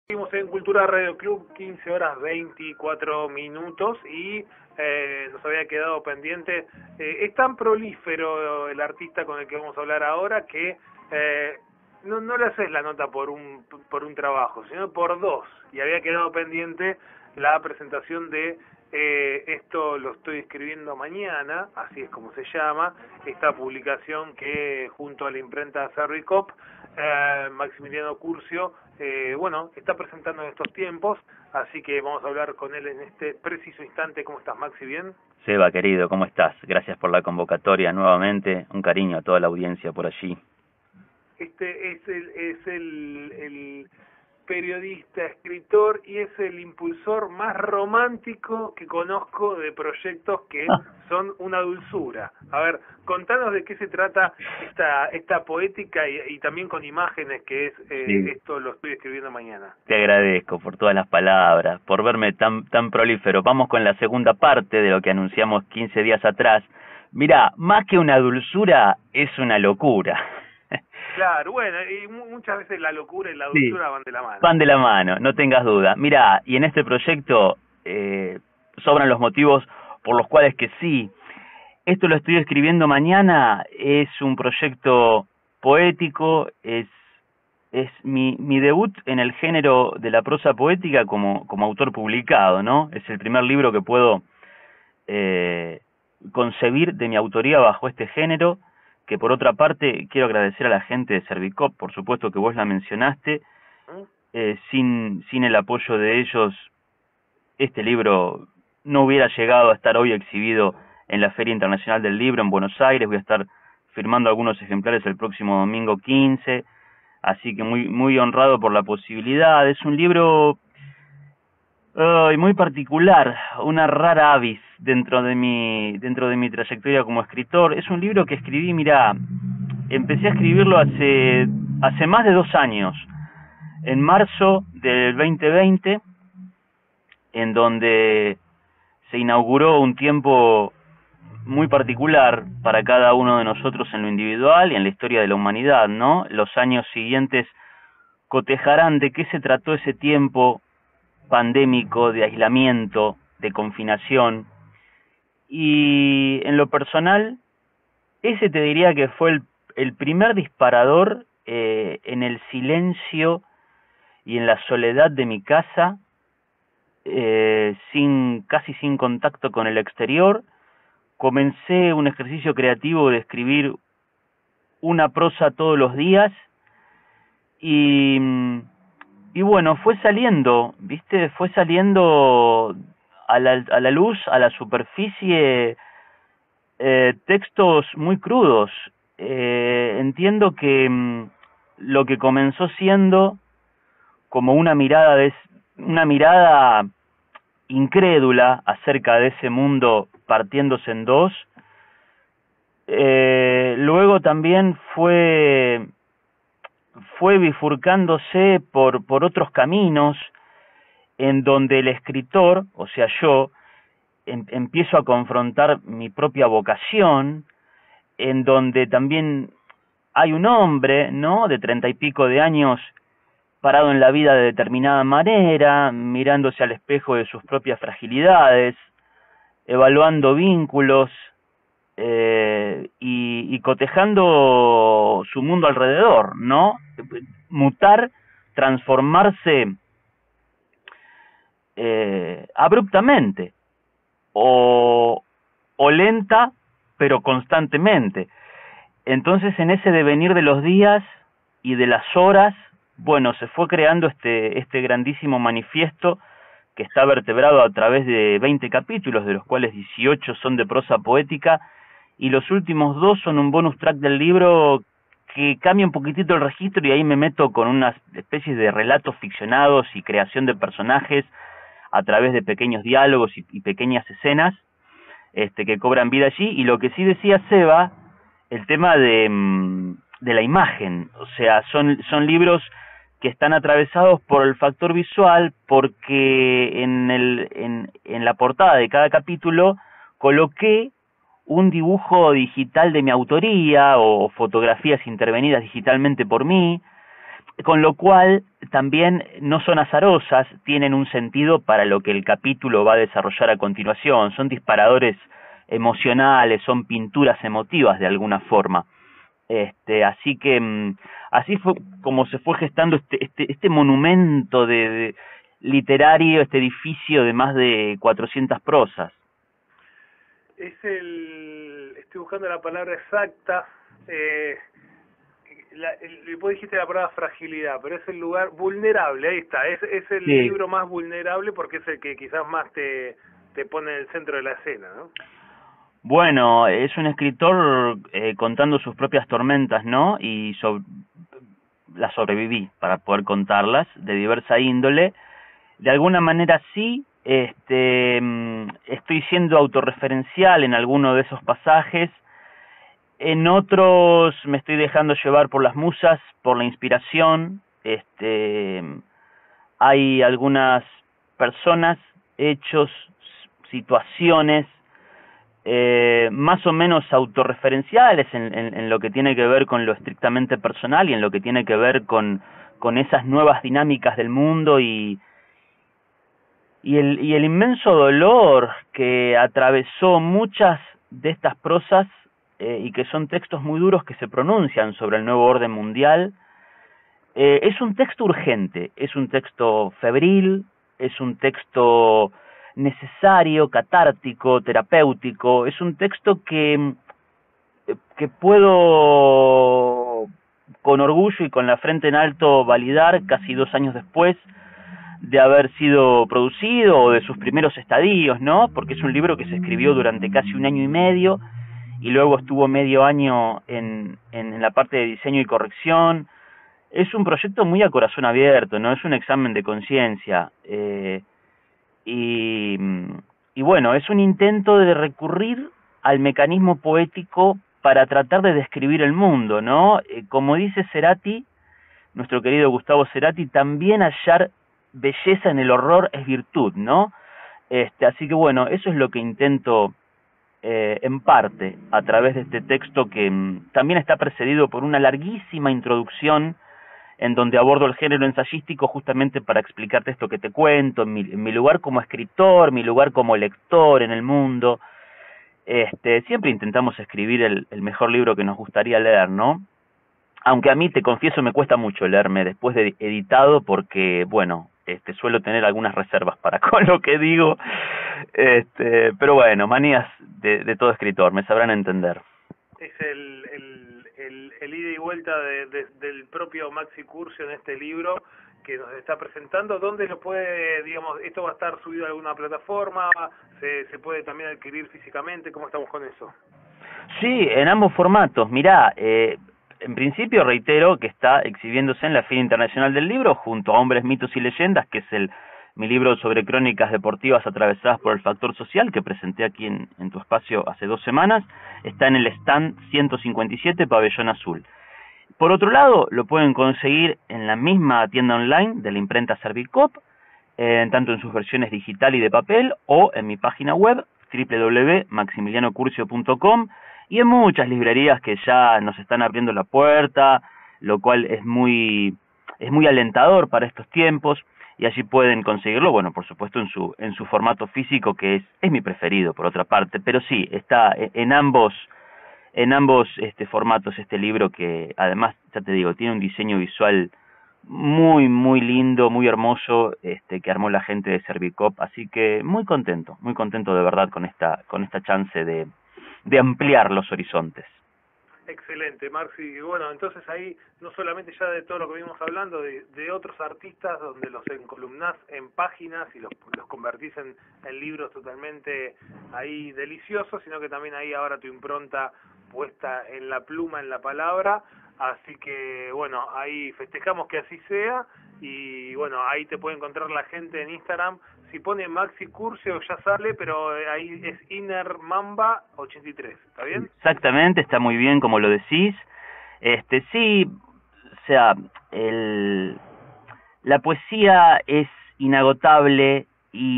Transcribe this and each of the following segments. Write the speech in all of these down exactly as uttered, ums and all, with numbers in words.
Seguimos en Cultura Radio Club, quince horas veinticuatro minutos y eh, nos había quedado pendiente. Eh, es tan prolífero el artista con el que vamos a hablar ahora que eh, no, no le haces la nota por un, por un trabajo, sino por dos. Y había quedado pendiente la presentación de eh, Esto lo estoy escribiendo mañana, así es como se llama, esta publicación que junto a la imprenta Servicop, eh, Maximiliano Curcio, eh, bueno, está presentando en estos tiempos, así que vamos a hablar con él en este preciso instante. ¿Cómo estás, Maxi? ¿Bien? Seba, querido, ¿cómo estás? Gracias por la convocatoria nuevamente, un cariño a toda la audiencia por allí. Este es el, es el, el periodista, escritor y es el impulsor más romántico que conozco de proyectos que son una dulzura. A ver, contanos de qué se trata esta esta poética y, y también con imágenes que es eh, Sí. Esto lo estoy escribiendo mañana. Te agradezco por todas las palabras, por verme tan tan prolífero. Vamos con la segunda parte de lo que anunciamos quince días atrás. Mirá, más que una dulzura, es una locura. Claro, bueno, y muchas veces la locura y la dulzura sí, van de la mano. Van de la mano, no tengas duda. Mirá, y en este proyecto eh, sobran los motivos por los cuales que sí. Esto lo estoy escribiendo mañana, es un proyecto poético, es es mi, mi debut en el género de la prosa poética como, como autor publicado, ¿no? Es el primer libro que puedo eh, concebir de mi autoría bajo este género, que por otra parte quiero agradecer a la gente de Servicop, por supuesto que vos la mencionaste, eh, sin, sin el apoyo de ellos este libro no hubiera llegado a estar hoy exhibido en la Feria Internacional del Libro en Buenos Aires. Voy a estar firmando algunos ejemplares el próximo domingo quince, así que muy muy honrado por la posibilidad. Es un libro uh, muy particular, una rara avis dentro de mi dentro de mi trayectoria como escritor. Es un libro que escribí, mira, empecé a escribirlo hace hace más de dos años, en marzo del veinte veinte, en donde se inauguró un tiempo muy particular para cada uno de nosotros en lo individual y en la historia de la humanidad, ¿no? Los años siguientes cotejarán de qué se trató ese tiempo pandémico, de aislamiento, de confinación. Y en lo personal, ese te diría que fue el, el primer disparador eh, en el silencio y en la soledad de mi casa, eh, sin casi sin contacto con el exterior. Comencé un ejercicio creativo de escribir una prosa todos los días y, y bueno, fue saliendo, ¿viste? Fue saliendo a la, a la luz, a la superficie, eh, textos muy crudos. Eh, entiendo que mm, lo que comenzó siendo como una mirada de, una mirada incrédula acerca de ese mundo partiéndose en dos, eh, luego también fue fue bifurcándose por por otros caminos en donde el escritor, o sea yo, em, empiezo a confrontar mi propia vocación, en donde también hay un hombre, ¿no?, de treinta y pico de años parado en la vida de determinada manera, mirándose al espejo de sus propias fragilidades, evaluando vínculos eh, y, y cotejando su mundo alrededor, ¿no? Mutar, transformarse eh, abruptamente o, o lenta pero constantemente. Entonces, en ese devenir de los días y de las horas, bueno, se fue creando este este grandísimo manifiesto que está vertebrado a través de veinte capítulos, de los cuales dieciocho son de prosa poética, y los últimos dos son un bonus track del libro que cambia un poquitito el registro, y ahí me meto con unas especies de relatos ficcionados y creación de personajes a través de pequeños diálogos y, y pequeñas escenas este que cobran vida allí. Y lo que sí decía Seba, el tema de, de la imagen, o sea, son, son libros que están atravesados por el factor visual, porque en el en, en la portada de cada capítulo coloqué un dibujo digital de mi autoría o fotografías intervenidas digitalmente por mí, con lo cual también no son azarosas, tienen un sentido para lo que el capítulo va a desarrollar a continuación, son disparadores emocionales, son pinturas emotivas de alguna forma. Este, así que así fue como se fue gestando este este, este monumento de, de literario, este edificio de más de cuatrocientas prosas. Es el, estoy buscando la palabra exacta, eh, la, el, vos dijiste la palabra fragilidad, pero es el lugar vulnerable, ahí está, es, es el sí. libro más vulnerable porque es el que quizás más te, te pone en el centro de la escena, ¿no? Bueno, es un escritor eh, contando sus propias tormentas, ¿no? Y so las sobreviví para poder contarlas, de diversa índole. De alguna manera sí, este, estoy siendo autorreferencial en alguno de esos pasajes. En otros me estoy dejando llevar por las musas, por la inspiración. Este, hay algunas personas, hechos, situaciones eh, más o menos autorreferenciales en, en, en lo que tiene que ver con lo estrictamente personal y en lo que tiene que ver con, con esas nuevas dinámicas del mundo y, y, el, y el inmenso dolor que atravesó muchas de estas prosas eh, y que son textos muy duros que se pronuncian sobre el nuevo orden mundial. Eh, es un texto urgente, es un texto febril, es un texto necesario, catártico, terapéutico, es un texto que, que puedo con orgullo y con la frente en alto validar casi dos años después de haber sido producido o de sus primeros estadios, ¿no? Porque es un libro que se escribió durante casi un año y medio y luego estuvo medio año en, en, en la parte de diseño y corrección. Es un proyecto muy a corazón abierto, ¿no? Es un examen de conciencia. Eh, y, y bueno, es un intento de recurrir al mecanismo poético para tratar de describir el mundo, ¿no? Eh, como dice Cerati, nuestro querido Gustavo Cerati, también hallar belleza en el horror es virtud, ¿no? Este, así que bueno, eso es lo que intento eh, en parte a través de este texto que mm, también está precedido por una larguísima introducción en donde abordo el género ensayístico justamente para explicarte esto que te cuento, en mi, en mi lugar como escritor, mi lugar como lector en el mundo. Este, siempre intentamos escribir el, el mejor libro que nos gustaría leer, ¿no? Aunque a mí, te confieso, me cuesta mucho leerme después de editado porque, bueno, este, suelo tener algunas reservas para con lo que digo, este, pero bueno, manías de, de todo escritor, me sabrán entender. Es el, el, el, el ida y vuelta de, de, del propio Maxi Curcio en este libro que nos está presentando. ¿Dónde lo puede, digamos, esto va a estar subido a alguna plataforma? ¿Se, se puede también adquirir físicamente? ¿Cómo estamos con eso? Sí, en ambos formatos. Mirá, eh, en principio reitero que está exhibiéndose en la Feria Internacional del Libro junto a Hombres, Mitos y Leyendas, que es el mi libro sobre crónicas deportivas atravesadas por el factor social que presenté aquí en, en tu espacio hace dos semanas. Está en el stand ciento cincuenta y siete, Pabellón Azul. Por otro lado, lo pueden conseguir en la misma tienda online de la imprenta Servicop, eh, tanto en sus versiones digital y de papel, o en mi página web doble u doble u doble u punto maximiliano curcio punto com, y en muchas librerías que ya nos están abriendo la puerta, lo cual es muy, es muy alentador para estos tiempos. Y allí pueden conseguirlo, bueno, por supuesto en su en su formato físico, que es es mi preferido por otra parte, pero sí, está en ambos en ambos este formatos este libro, que además, ya te digo, tiene un diseño visual muy muy lindo, muy hermoso, este que armó la gente de Servicop, así que muy contento, muy contento de verdad con esta con esta chance de de ampliar los horizontes. Excelente, Maxi. Y bueno, entonces ahí no solamente ya de todo lo que vimos hablando, de, de otros artistas donde los encolumnás en páginas y los, los convertís en, en libros totalmente ahí deliciosos, sino que también ahí ahora tu impronta puesta en la pluma, en la palabra. Así que bueno, ahí festejamos que así sea y bueno, ahí te puede encontrar la gente en Instagram. Si pone Maxi Curcio ya sale, pero ahí es Inner Mamba ochenta y tres, ¿está bien? Exactamente, está muy bien como lo decís. Este sí, o sea, el, la poesía es inagotable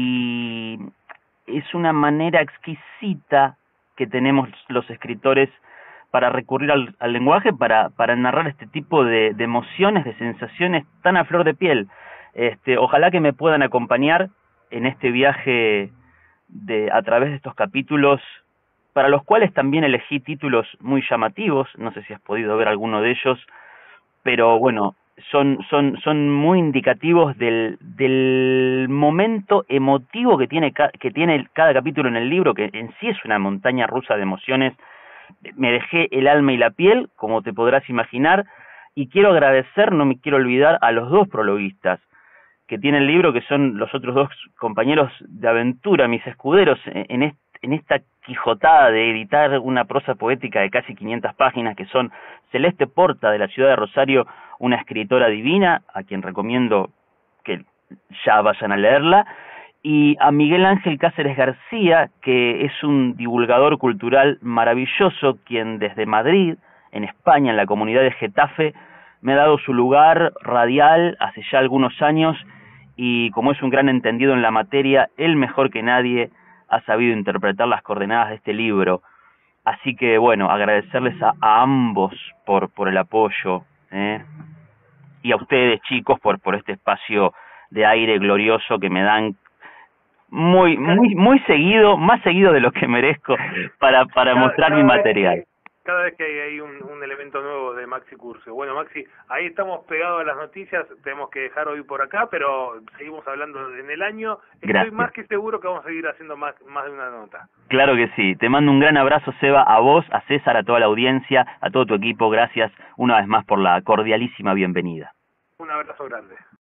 y es una manera exquisita que tenemos los escritores para recurrir al, al lenguaje para, para narrar este tipo de, de emociones, de sensaciones tan a flor de piel. Este, ojalá que me puedan acompañar en este viaje de, a través de estos capítulos, para los cuales también elegí títulos muy llamativos, no sé si has podido ver alguno de ellos, pero bueno, son, son, son muy indicativos del, del momento emotivo que tiene, que tiene cada capítulo en el libro, que en sí es una montaña rusa de emociones. Me dejé el alma y la piel, como te podrás imaginar, y quiero agradecer, no me quiero olvidar, a los dos prologuistas que tienen el libro, que son los otros dos compañeros de aventura, mis escuderos, en, est en esta quijotada de editar una prosa poética de casi quinientas páginas, que son Celeste Porta, de la ciudad de Rosario, una escritora divina, a quien recomiendo que ya vayan a leerla, y a Miguel Ángel Cáceres García, que es un divulgador cultural maravilloso, quien desde Madrid, en España, en la comunidad de Getafe, me ha dado su lugar radial hace ya algunos años, y como es un gran entendido en la materia, él mejor que nadie ha sabido interpretar las coordenadas de este libro. Así que bueno, agradecerles a, a ambos por, por el apoyo, ¿eh? Y a ustedes, chicos, por, por este espacio de aire glorioso que me dan muy muy muy seguido, más seguido de lo que merezco, para para cada, mostrar cada mi vez material. Que, cada vez que hay, hay un, un elemento nuevo de Maxi Curcio. Bueno, Maxi, ahí estamos pegados a las noticias, tenemos que dejar hoy por acá, pero seguimos hablando en el año. Estoy Gracias. más que seguro que vamos a seguir haciendo más, más de una nota. Claro que sí. Te mando un gran abrazo, Seba, a vos, a César, a toda la audiencia, a todo tu equipo. Gracias una vez más por la cordialísima bienvenida. Un abrazo grande.